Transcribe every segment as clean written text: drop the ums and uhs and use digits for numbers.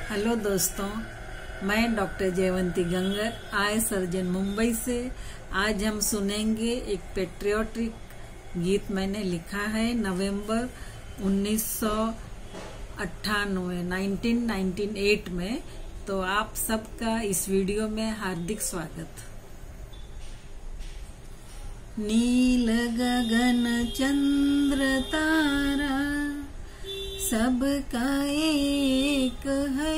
Hello दोस्तों, मैं doctor Jaywanti Gangar, eye surgeon Mumbai से। आज हम सुनेंगे एक पेट्रियोटिक गीत मैंने लिखा है नवंबर 1998 में। तो आप सबका इस वीडियो में हार्दिक स्वागत। नील गगन चंद्र तारा सबका एक है,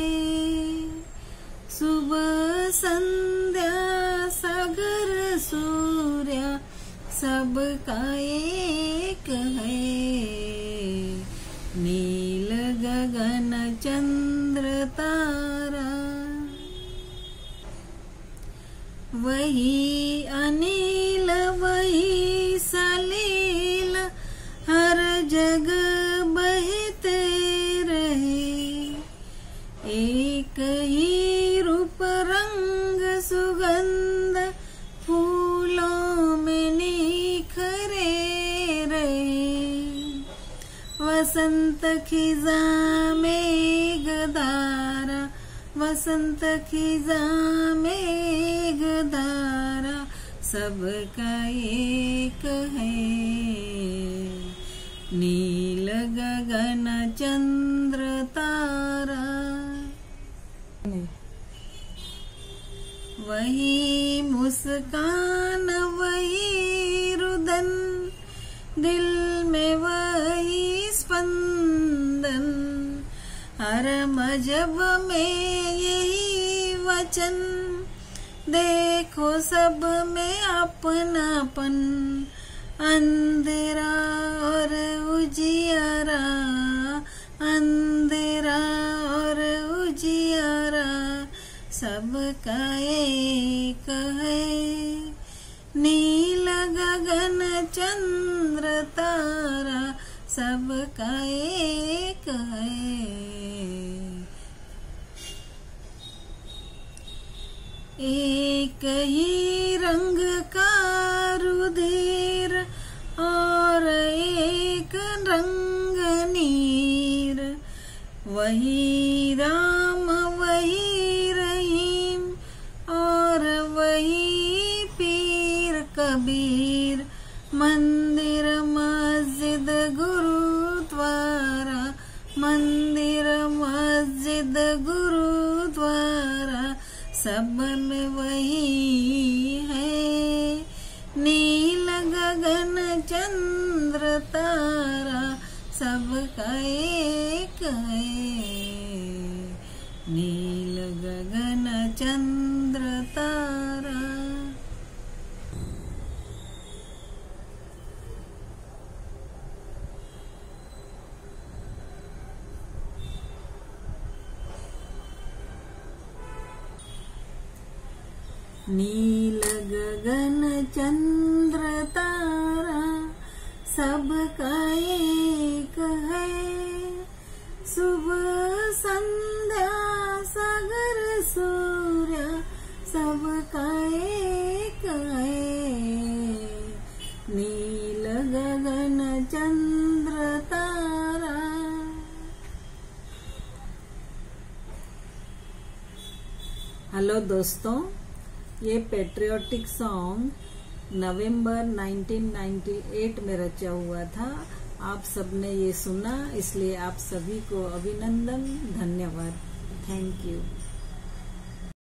सुबह संध्या सागर सूर्य सबका एक है। नील गगन चंद्र तारा वही अनिल वही सलील हर जगह बहते रहे। एक ही रूप रंग सुगंध फूलों में निखरे रहे। वसंत खिजा मेघधारा वसंत खिजा मेघधारा सबका एक है। नील गगन चंद्र तारा वही मुस्कान वही रुदन, दिल में वही स्पंदन। हर मजहब में यही वचन, देखो सब में अपनापन। अंधेरा और उजियारा अंधेरा और उजियारा सबका एक है। नील गगन चंद्र तारा सबका एक है। एक ही रंग का रुधिर और एक रंग नीर, वही राम वही रहीम और वही पीर कबीर। मंदिर मस्जिद गुरुद्वारा मंदिर मस्जिद गुरुद्वारा सब में वही है। नील गगन चंद्र तारा सबका एक है। नील गगन चंद्र तारा। नील गगन चंद्र तारा सबका एक है। सुबह संध्या सागर सूर्य सबका एक है। नील गगन चंद्र तारा। हेलो दोस्तों, ये पेट्रियोटिक सॉन्ग नवंबर 1998 में रचा हुआ था। आप सबने ये सुना, इसलिए आप सभी को अभिनंदन, धन्यवाद, थैंक यू।